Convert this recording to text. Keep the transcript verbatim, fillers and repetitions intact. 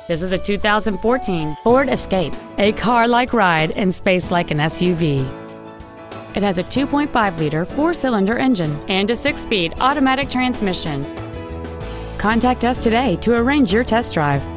This is a two thousand fourteen Ford Escape, a car-like ride and space like an S U V. It has a two point five liter four-cylinder engine and a six-speed automatic transmission. Contact us today to arrange your test drive.